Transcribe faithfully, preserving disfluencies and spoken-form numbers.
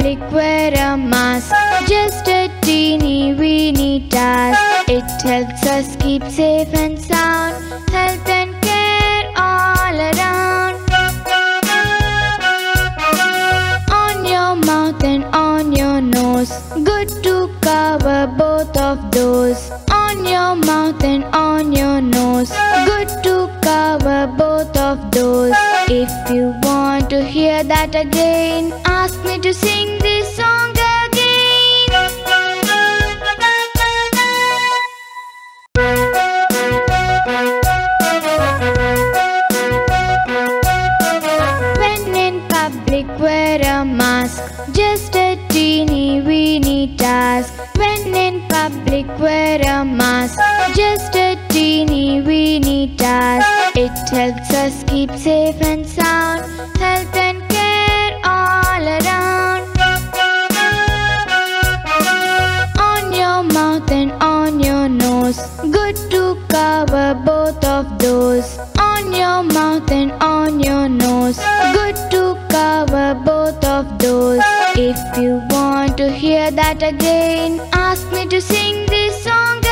public, wear a mask. Just a teeny weeny task. It helps us keep safe and sound. Health and care all around. On your mouth and on your nose. Good to cover both of those. On your mouth and on your nose. Good to cover both of those. If you want to hear that again, ask me to sing this song again. When in public, wear a mask. Just a teeny weeny task. When in public, wear a mask. Just a teeny weeny task. It helps us keep safe and sound. Health and care all around. On your mouth and on your nose. Good to cover both of those. On your mouth and on your nose. Good to cover both of those. If you want to hear that again, ask me to sing this song